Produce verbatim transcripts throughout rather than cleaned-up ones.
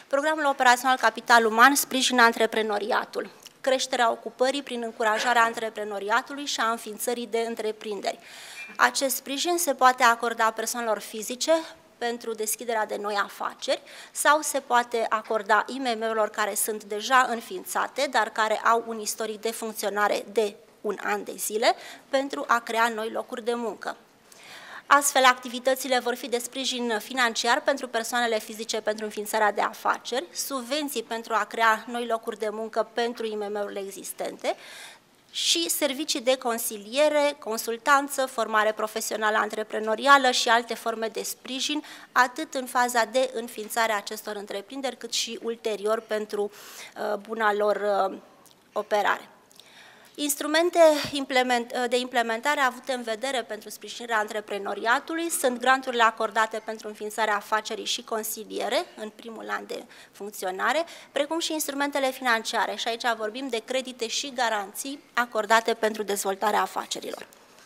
Programul operațional Capital Uman sprijină antreprenoriatul, creșterea ocupării prin încurajarea antreprenoriatului și a înființării de întreprinderi. Acest sprijin se poate acorda persoanelor fizice pentru deschiderea de noi afaceri sau se poate acorda I M M-urilor care sunt deja înființate, dar care au un istoric de funcționare de un an de zile pentru a crea noi locuri de muncă. Astfel, activitățile vor fi de sprijin financiar pentru persoanele fizice pentru înființarea de afaceri, subvenții pentru a crea noi locuri de muncă pentru I M M-urile existente și servicii de consiliere, consultanță, formare profesională antreprenorială și alte forme de sprijin, atât în faza de înființare a acestor întreprinderi, cât și ulterior pentru uh, buna lor uh, operare. Instrumente de implementare avute în vedere pentru sprijinirea antreprenoriatului sunt granturile acordate pentru înființarea afacerii și consiliere în primul an de funcționare, precum și instrumentele financiare, și aici vorbim de credite și garanții acordate pentru dezvoltarea afacerilor.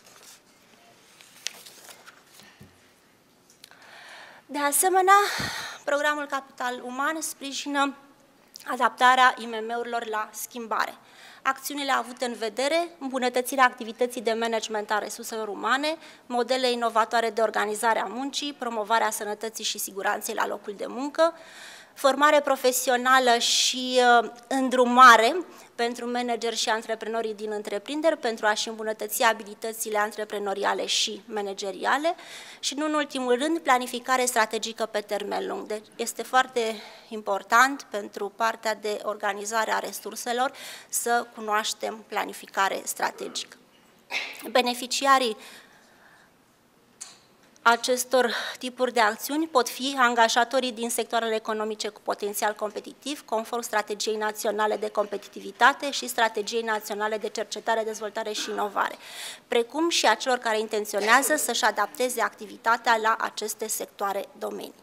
De asemenea, programul Capital Uman sprijină adaptarea I M M-urilor la schimbare. Acțiunile avute în vedere, îmbunătățirea activității de management a resurselor umane, modele inovatoare de organizare a muncii, promovarea sănătății și siguranței la locul de muncă, formare profesională și uh, îndrumare pentru manageri și antreprenorii din întreprinderi pentru a-și îmbunătăți abilitățile antreprenoriale și manageriale și, nu în ultimul rând, planificare strategică pe termen lung. Deci este foarte important pentru partea de organizare a resurselor să cunoaștem planificare strategică. Beneficiarii acestor tipuri de acțiuni pot fi angajatorii din sectoarele economice cu potențial competitiv, conform Strategiei Naționale de Competitivitate și Strategiei Naționale de Cercetare, Dezvoltare și Inovare, precum și a celor care intenționează să-și adapteze activitatea la aceste sectoare domenii.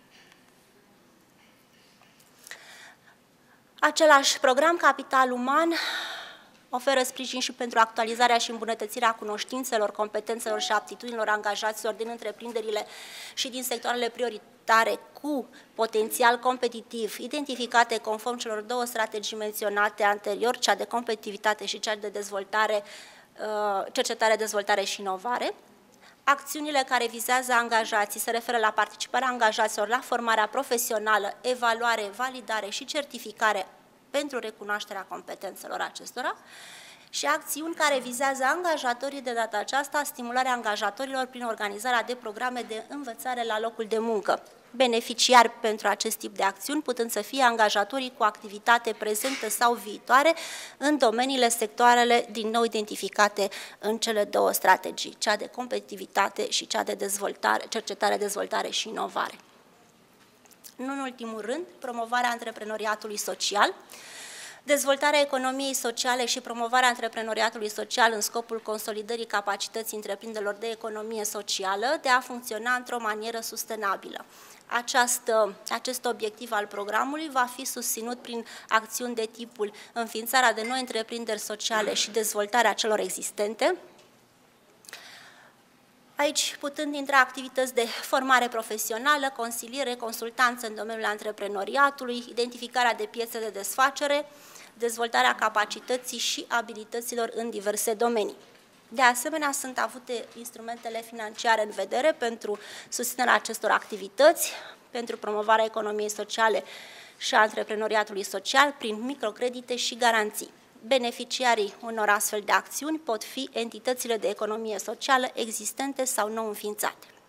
Același program Capital Uman oferă sprijin și pentru actualizarea și îmbunătățirea cunoștințelor, competențelor și aptitudinilor angajaților din întreprinderile și din sectoarele prioritare cu potențial competitiv, identificate conform celor două strategii menționate anterior, cea de competitivitate și cea de dezvoltare, cercetare, dezvoltare și inovare. Acțiunile care vizează angajații se referă la participarea angajaților la formarea profesională, evaluare, validare și certificare pentru recunoașterea competențelor acestora și acțiuni care vizează angajatorii, de data aceasta stimularea angajatorilor prin organizarea de programe de învățare la locul de muncă. Beneficiari pentru acest tip de acțiuni putând să fie angajatorii cu activitate prezentă sau viitoare în domeniile, sectoarele din nou identificate în cele două strategii, cea de competitivitate și cea de dezvoltare, cercetare, dezvoltare și inovare. Nu în ultimul rând, promovarea antreprenoriatului social, dezvoltarea economiei sociale și promovarea antreprenoriatului social în scopul consolidării capacității întreprinderilor de economie socială de a funcționa într-o manieră sustenabilă. Această, acest obiectiv al programului va fi susținut prin acțiuni de tipul înființarea de noi întreprinderi sociale și dezvoltarea celor existente, aici putând intra activități de formare profesională, consiliere, consultanță în domeniul antreprenoriatului, identificarea de piețe de desfacere, dezvoltarea capacității și abilităților în diverse domenii. De asemenea, sunt avute instrumentele financiare în vedere pentru susținerea acestor activități, pentru promovarea economiei sociale și a antreprenoriatului social prin microcredite și garanții. Beneficiarii unor astfel de acțiuni pot fi entitățile de economie socială existente sau nou înființate.